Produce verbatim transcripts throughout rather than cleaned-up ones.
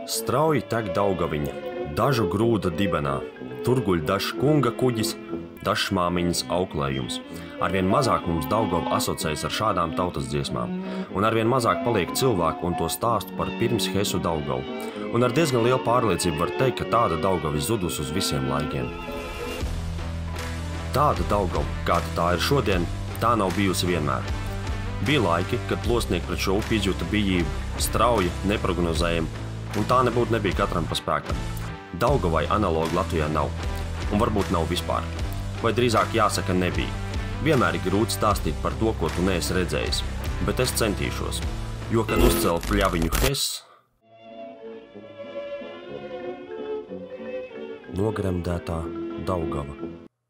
Strauji tek Daugaviņa, dažu grūda dibenā. Tur guļ dažs kunga kuģis, dažs māmiņas auklējums. Arvien mazāk mums Daugava asociējas ar šādām tautas dziesmām, un arvien mazāk paliek cilvēku un to stāstu par pirms Hesu Daugavu. Un ar diezgan lielu pārliecību var teikt, ka tāda Daugava ir zudus uz visiem laikiem. Tāda Daugava, kāda tā ir šodien, tā nav bijusi vienmēr. Bija laiki, kad plosnieki pret šo upi izjūta bijību, strauji, neprognozējami, un tā nebūtu nebija katram pa spēkam. Daugavai analogu Latvijā nav, un varbūt nav vispār. Vai drīzāk jāsaka nebija. Vienmēr ir grūti stāstīt par to, ko tu neesi redzējis, bet es centīšos, jo, kad uzcēlu pļaviņu Hess, nogremdētā Daugava.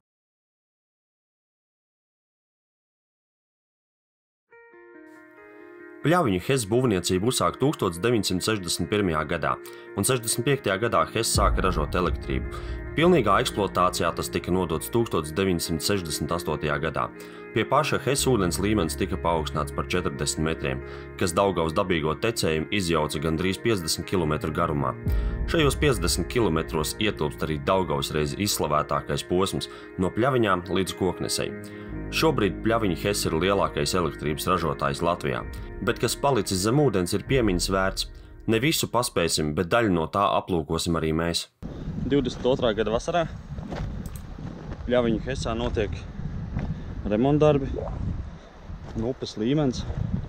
Pļaviņu Hess būvniecību uzsāka tūkstoš deviņsimt sešdesmit pirmajā gadā, un sešdesmit piektajā gadā Hess sāka ražot elektrību. Pilnīgā eksploatācijā tas tika nodots tūkstoš deviņsimt sešdesmit astotajā gadā. Pie paša Hess ūdens līmenis tika paaugstināts par četrdesmit metriem, kas Daugavas dabīgo tecējumu izjauca gandrīz piecdesmit kilometru garumā. Šajos piecdesmit kilometros ietilpst arī Daugavas reiz izslavētākais posms no Pļaviņām līdz Koknesei. Šobrīd Pļaviņu Hess ir lielākais elektrības ražotājs Latvijā, bet kas palicis zem ūdens ir piemiņas vērts. Ne visu paspēsim, bet daļu no tā aplūkosim arī mēs. divdesmit otrā gada vasarā Pļaviņu Hessā notiek remontdarbi, un upes līmenis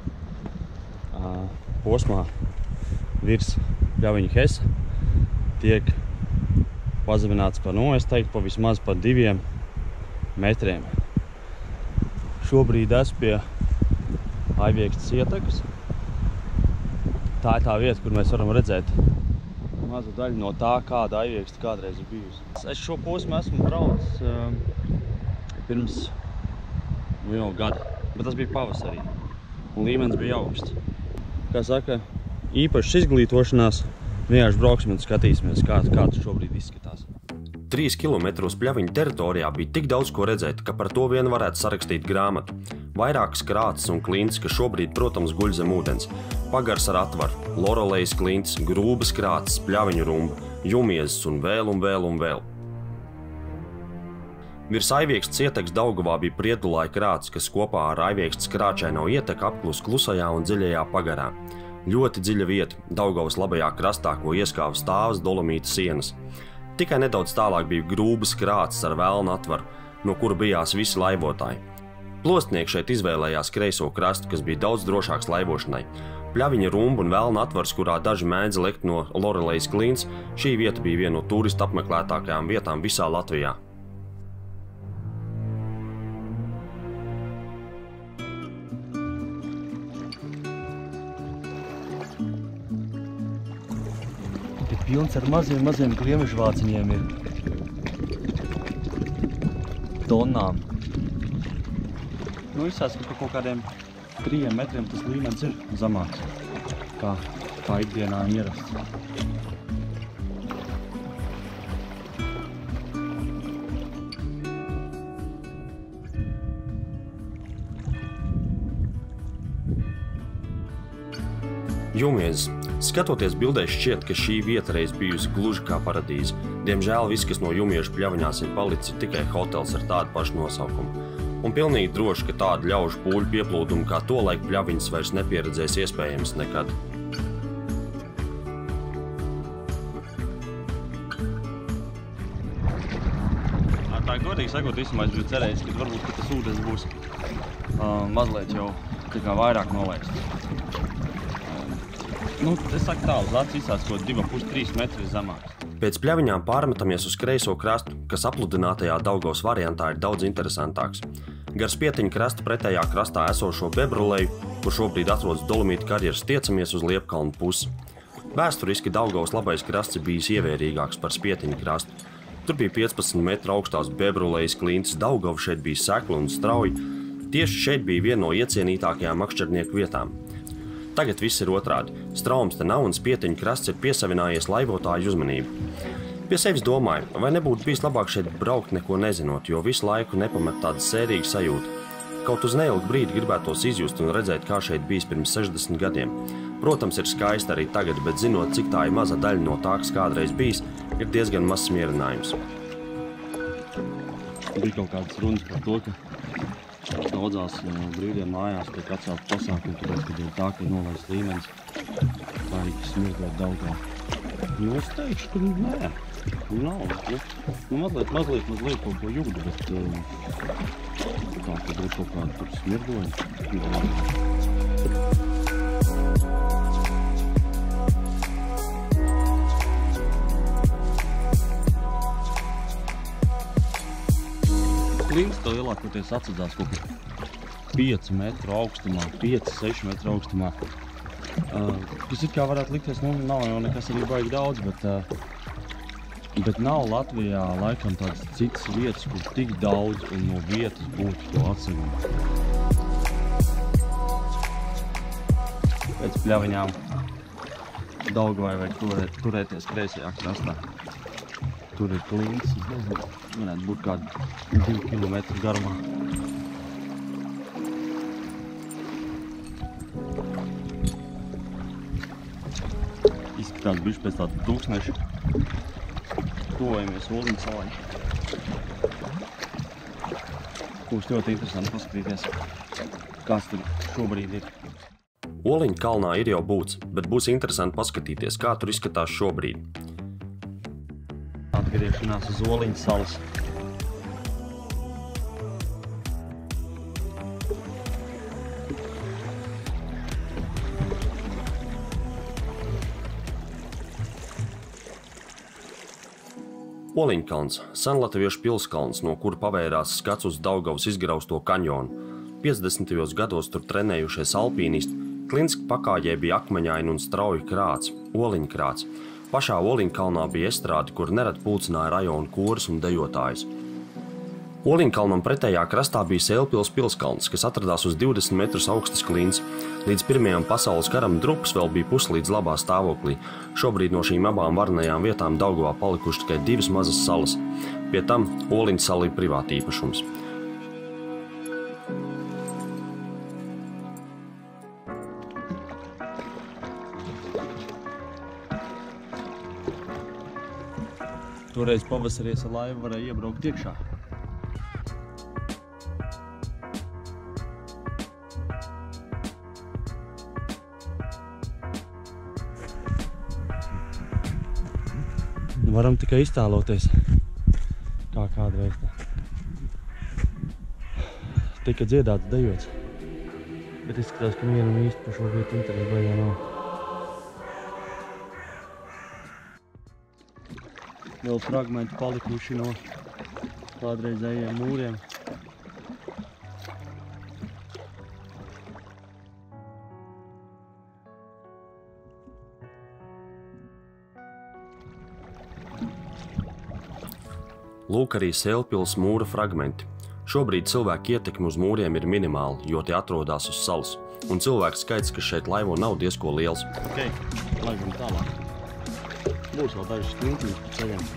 posmā virs Pļaviņu Hessa tiek pazemināts par, nu, es teiktu, pa vismaz par diviem metriem. Šobrīd es pie Aiviekstes ietekas. Tā ir tā vieta, kur mēs varam redzēt mazu daļu no tā, kāda Aiviekste kādreiz ir bijusi. Es šo posmu esmu braucis uh, pirms nu, jau gada, bet tas bija pavasarī, un līmenis bija augsts. Kā saka, īpašas izglītošanās, vienkārši brauksim un skatīsimies, kā, kā tas šobrīd izskatās. Trīs kilometrus Pļaviņu teritorijā bija tik daudz ko redzēt, ka par to vien varētu sarakstīt grāmatu. Vairākas krāces un klintis, kas šobrīd, protams, guļ zem ūdens. Pagars ar atvaru, Lorolejas klintis, grūbas krāces, Pļaviņu rumba, jumiezes un vēl un vēl un vēl. Virs Aiviekstes ietekas Daugavā bija Priedulāja krāts, kas kopā ar Aiviekstes krāčaino ieteku apklus klusajā un dziļajā pagarā. Ļoti dziļa vieta, Daugavas labajā krastā, ko ieskāva stāvas dolomīta sienas. Tikai nedaudz tālāk bija grūbas krāces ar velnu atvaru, no kura bijās visi laivotāji. Plostnieki šeit izvēlējās kreiso krastu, kas bija daudz drošāks laivošanai. Pļaviņa rumba un velna atvars, kurā daži mēdza lekt no Lorolejas klints, šī vieta bija viena no turistu apmeklētākajām vietām visā Latvijā. Pilns ar maziem, maziem griemežvāciņiem ir tonnām. Nu, izsās, ka par kaut kādiem trījiem metriem tas līmenis ir zamāks, kā, kā ikdienā ierasts. Jumiezes. Skatoties bildēs šķiet, ka šī vieta reiz bijusi gluži kā paradīze. Diemžēl viss, kas no Jumiešu Pļaviņās ir palicis, ir tikai hotels ar tādu pašu nosaukumu. Un pilnīgi droši, ka tādu ļaužu pūļu pieplūdumu kā tolaik Pļaviņas vairs nepieredzēs iespējams nekad. Tā godīgi sakot, vismaz es biju cerējis, ka varbūt ka tas ūdens būs uh, mazliet jau tikai vairāk nolaists. Nu, es saku tā, uz acis izsās kaut divi pus trīs metri zemāks. Pēc Pļaviņām pārmetamies uz kreiso krastu, kas apludinātajā Daugavas variantā ir daudz interesantāks. Gar Spietiņu krasta pretējā krastā esošo Bebruleju, kur šobrīd atrodas dolomīta karjeras, tiecamies uz Liepkalnu pusi. Vēsturiski Daugavas labais krasts ir bijis ievērīgāks par Spietiņu krastu. Tur bija piecpadsmit metru augstās Bebrulejas klintis, Daugava šeit bija sekla un strauji. Tieši šeit bija viena no iecienītākajām makšķernieku vietām. Tagad viss ir otrādi. Straums te nav un Spietiņu krasts ir piesavinājies laivotāju uzmanību. Pie sevis domāju, vai nebūtu bijis labāk šeit braukt neko nezinot, jo visu laiku nepamet tāda sērīga sajūta. Kaut uz neilgu brīdi gribētos izjust un redzēt, kā šeit bijis pirms sešdesmit gadiem. Protams, ir skaisti arī tagad, bet zinot, cik tā ir maza daļa no tā, kas kādreiz bijis, ir diezgan mazs mierinājums. Bija kaut kādas runas par to, ka daudzās brīvdienu mājās tiek atcelt pasākumi, tāpēc, kad ir tā, ka ir nolaists līmenis, tā ir smirdot Daugavā. Nu, es teikšu, ka nē, nav. Nu, nu mazliet, mazliet, mazliet kaut ko jūdu, bet tā, kad ir kaut kāda tur smirdojuma. Klints to lielākoties atsadzās kaut kā pieci metru augstumā, pieci, seši metru augstumā. Uh, kas it kā varētu likties, nu nav jau nekas arī baigi daudz, bet, uh, bet nav Latvijā laikam tādas citas vietas, kur tik daudz un no vietas būtu to atsevišķi. Pēc pļaviņām Daugavai vajag turēt, turēties kreisajā krastā. Tur ir klints, nezinu, varētu būt kādi divi kilometri garumā. Izskatās bišķi pēc tāda tūkstneša. Tuvojamies Oliņu salai. Būs ļoti interesanti paskatīties, kāds tur šobrīd ir. Oliņu kalnā ir jau būts, bet būs interesanti paskatīties, kā tur izskatās šobrīd. Atgriešanās uz Oliņu salas. Oliņkalns – senlatviešu pilskalns, no kura pavērās skats uz Daugavas izgrausto kanjonu. piecdesmitajos gados tur trenējušies alpīnisti, Klints pakājē bija akmeņaini un strauji krāts – Oliņkrāts. Pašā Oliņkalnā bija estrādi, kur nerad pulcināja rajonu korus un dejotājus. Oliņkalnam pretējā krastā bija Sēlpils pilskalns, kas atradās uz divdesmit metrus augstas klints. Līdz pirmajam pasaules karam drupas vēl bija puslīdz labā stāvoklī. Šobrīd no šīm abām varenajām vietām Daugavā palikuši tikai divas mazas salas. Pie tam Oliņu sala ir privāta īpašums. Toreiz pavasarīs ar laivu varēja iebraukt iekšā. Varam tikai iztēloties, kā kādreiz tā tika dziedāts, dejots. Bet izskatās, ka vienam īsti par šo vietu interesi baigā nav. Vēl fragmenti palikuši no kādreizējiem mūriem. Lūk arī Sēlpils mūra fragmenti. Šobrīd cilvēku ietekme uz mūriem ir minimāla, jo tie atrodas uz salas. Un cilvēku skaits, kas šeit laivo, nav diezko liels. Ok, laižam tālāk. Būs vēl dažas klintiņas pa ceļam.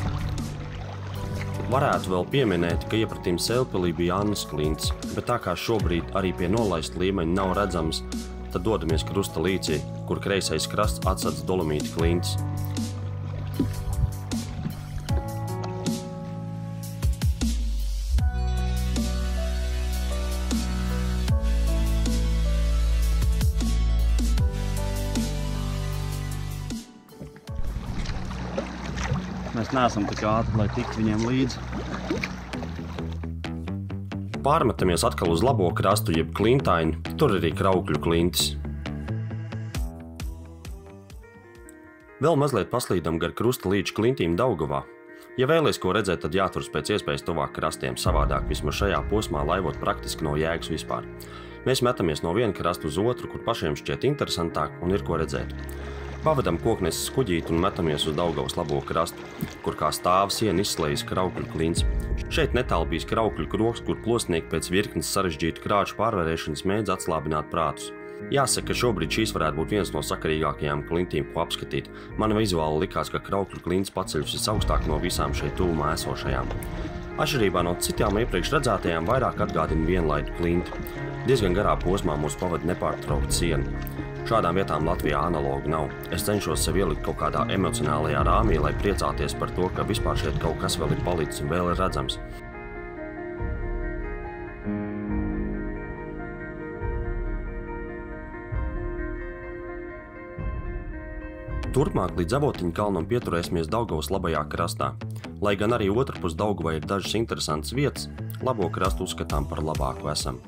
Varētu vēl pieminēt, ka iepratīm Sēlpilī bija Annas klints, bet tā kā šobrīd arī pie nolaista līmeņa nav redzams, tad dodamies krusta līcī, kur kreisais krasts atsadz Dolomīta klints. Mēs neesam tik ātri, lai tiktu viņiem līdzi. Pārmetamies atkal uz labo krastu, jeb klintaini, tur arī Kraukļu klintis. Vēl mazliet paslīdam gar krusta līča klintīm Daugavā. Ja vēlies ko redzēt, tad jāturas pēc iespējas tuvāk krastiem, savādāk vismaz šajā posmā laivot praktiski nav jēgas vispār. Mēs metamies no viena krasta uz otru, kur pašiem šķiet interesantāk un ir ko redzēt. Pavadam kokneses kuģīti un metamies uz Daugavas labo krastu, kur kā stāva siena izslējas Kraukļu klints. Šeit netālu bijis Kraukļu krogs, kur plosnieki pēc virknes sarežģītu krāču pārvarēšanas mēdz atslābināt prātus. Jāsaka, ka šobrīd šīs varētu būt viens no sakarīgākajām klintīm, ko apskatīt. Man vizuāli likās, ka Kraukļu klints paceļus visaugstāk no visām šeit tuvumā esošajām. Atšķirībā no citām iepriekš redzētajām vairāk atgādina vienlaidu klinti. Diezgan garā posmā mūs pavada nepārtraukta siena. Šādām vietām Latvijā analogu nav. Es cenšos sev ielikt kaut kādā emocionālajā rāmī, lai priecāties par to, ka vispār šeit kaut kas vēl ir palicis un vēl ir redzams. Turpmāk līdz Avotiņu kalnam pieturēsimies Daugavas labajā krastā. Lai gan arī otrpus Daugavai ir dažas interesantas vietas, labo krastu uzskatām par labāku esam.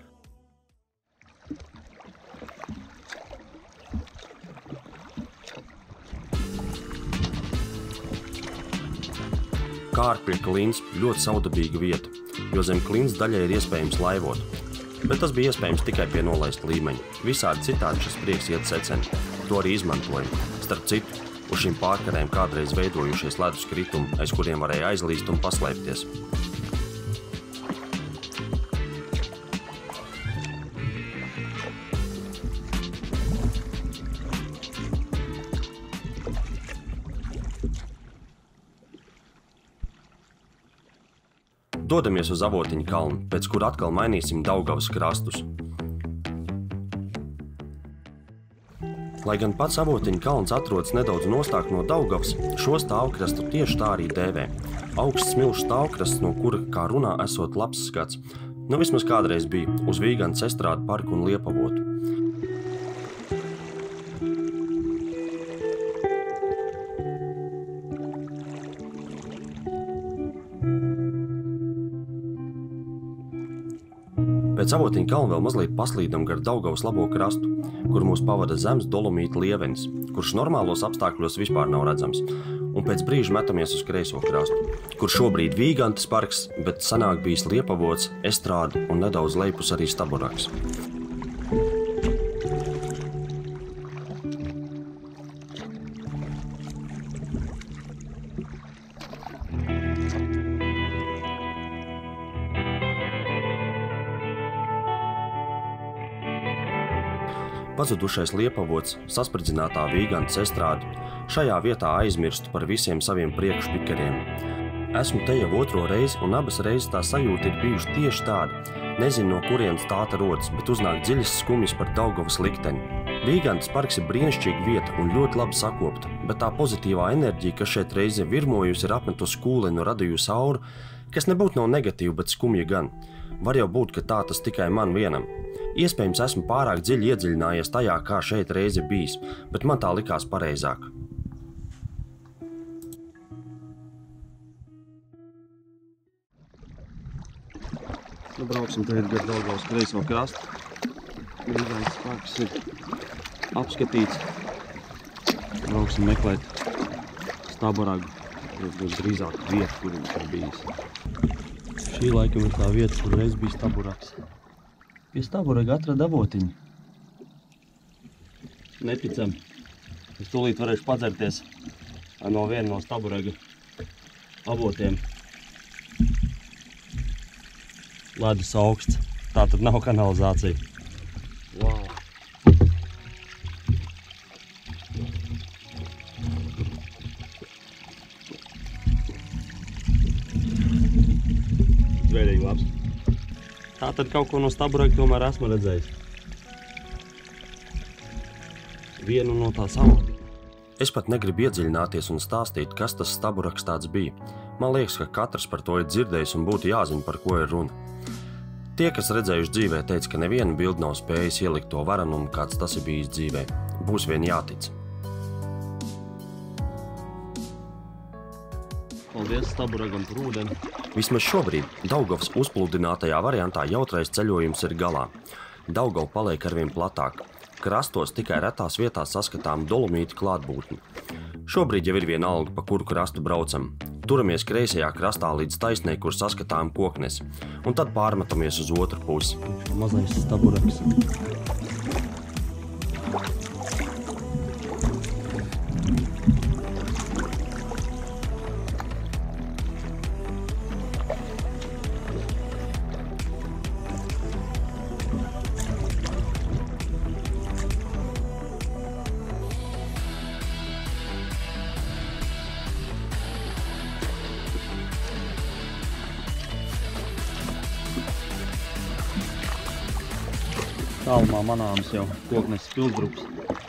Kārpļa klints ļoti saudabīga vieta, jo zem klints daļai ir iespējams laivot. Bet tas bija iespējams tikai pie nolaista līmeņa. Visādi citādi šis prieks iet seceni. To arī izmantojam. Starp citu, uz šīm pārkarēm kādreiz veidojušies ledus kritumi, aiz kuriem varēja aizlīst un paslēpties. Dodamies uz Avotiņu kalnu, pēc kur atkal mainīsim Daugavas krastus. Lai gan pats Avotiņu kalns atrodas nedaudz nostāk no Daugavas, šo stāvkrastu tieši tā arī dēvē. Augsts smilšu stāvkrasts, no kura, kā runā, esot labs skats. Nu vismaz kādreiz bija, uz Vīgantas estrādu parku un Liepavotu. Pēc Avotiņu kalna vēl mazliet paslīdam gar Daugavas labo krastu, kur mūs pavada zems dolomīta lievenis, kurš normālos apstākļos vispār nav redzams, un pēc brīža metamies uz kreiso krastu, kur šobrīd Vīgantas parks, bet senāk bijis Liepavots, estrāde un nedaudz lejpus arī Staburaks. Pazudušais Liepavots, saspridzinātā Vīgantas estrāde, šajā vietā aizmirstu par visiem saviem priekšpikeriem. Esmu te jau otro reizi, un abas reizes tā sajūta ir bijuši tieši tāda. Nezinu, no kurienes tā te rodas, bet uznāk dziļas skumjas par Daugavas likteni. Vīgantas parks ir brīnišķīga vieta un ļoti labi sakopta, bet tā pozitīvā enerģija, kas šeit reize virmojusi, ir apmetusi kūleni un radījusi auru, kas nebūtu nav negatīva, bet skumja gan. Var jau būt, ka tā tas tikai man vienam. Iespējams, esmu pārāk dziļi iedziļinājies tajā, kā šeit reizi ir bijis, bet man tā likās pareizāk. Nu, brauksim tagad gar Daugavas kreiso krastu. Vīgantas parks ir apskatīts. Brauksim meklēt Staburagu, drīzāk vietu, kur viņš ir bijis. Šī laikam ir tā vieta, kur reiz bija Staburaks. Pie Staburaga atrada Avotiņu. Neticam. Es tūlīt varēšu padzerties no viena no Staburaga avotiem. Ledus augsts. Tā tad nav kanalizācija. Wow! Zvērīgi labs. Tātad kaut ko no Staburaga tomēr esmu redzējis. Vienu no tās avotiem. Es pat negribu iedziļināties un stāstīt, kas tas Staburaks tāds bija. Man liekas, ka katrs par to ir dzirdējis un būtu jāzina, par ko ir runa. Tie, kas redzējuši dzīvē, teica, ka neviena bilde nav spējis ielikt to varenumu, kāds tas ir bijis dzīvē. Būs vien jātic. Paldies Staburagam par ūdeni. Vismaz šobrīd Daugavas uzpludinātajā variantā jautrais ceļojums ir galā. Daugava paliek arvien platāk. Krastos tikai retās vietās saskatām dolomītu klātbūtni. Šobrīd jau ir vienalga, pa kuru krastu braucam. Turamies kreisajā krastā līdz taisnei, kur saskatām koknes, un tad pārmetamies uz otru pusi. Mazais Staburaks. Tālumā manāms jau Kokneses pilsdrups.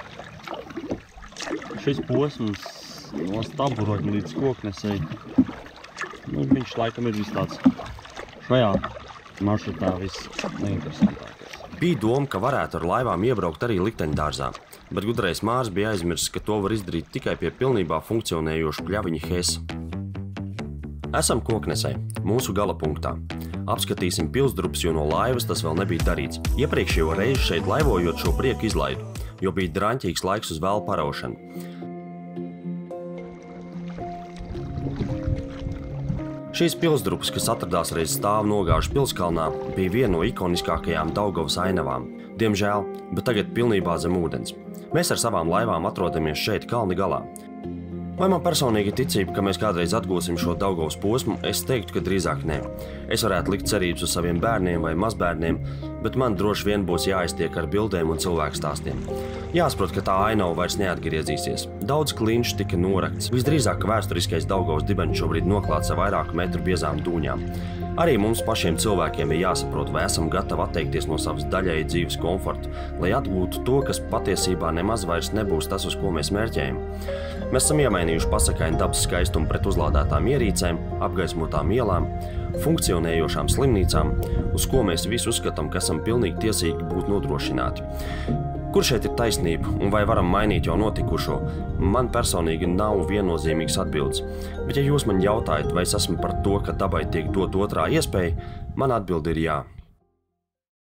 Šis posms no Staburoņa līdz Koknesei, nu, viņš laikam ir viss tāds šajā maršrutā viss neinteresantākais. Bija doma, ka varētu ar laivām iebraukt arī likteņdārzā, bet gudrais Mārs bija aizmirsis, ka to var izdarīt tikai pie pilnībā funkcionējošu pļaviņa Hesa. Esam Koknesei, mūsu gala punktā. Apskatīsim pilsdrupus, jo no laivas tas vēl nebija darīts. Iepriekšējo reizi šeit laivojot šo prieku izlaidu, jo bija draņķīgs laiks uz vēl paraušanu. Šīs pilsdrupas, kas atradās reiz stāv nogāžu pilskalnā, bija viena no ikoniskākajām Daugavas ainavām. Diemžēl, bet tagad pilnībā zem ūdens. Mēs ar savām laivām atrodamies šeit kalna galā. Vai man personīgi ticība, ka mēs kādreiz atgūsim šo Daugavas posmu, es teiktu, ka drīzāk nē. Es varētu likt cerības uz saviem bērniem vai mazbērniem, bet man droši vien būs jāiztiek ar bildēm un cilvēku stāstiem. Jāsaprot, ka tā ainava vairs neatgriezīsies. Daudz klinšu tika norakts. Visdrīzāk, ka vēsturiskais Daugavas dibens šobrīd noklāts ar vairāku metru biezām dūņām. Arī mums pašiem cilvēkiem ir jāsaprot, vai esam gatavi atteikties no savas daļēji dzīves komforta, lai atgūtu to, kas patiesībā nemaz vairs nebūs tas, uz ko mēs mērķējam. Mēs esam iemainījuši pasakaini dabas skaistumu pret uzlādētām ierīcēm, apgaismotām ielām, funkcionējošām slimnīcām, uz ko mēs visi uzskatām, ka esam pilnīgi tiesīgi būt nodrošināti. Kur šeit ir taisnība un vai varam mainīt jau notikušo? Man personīgi nav viennozīmīgs atbildes, bet ja jūs man jautājat, vai es esmu par to, ka dabai tiek dot otrā iespēja, man atbilde ir jā.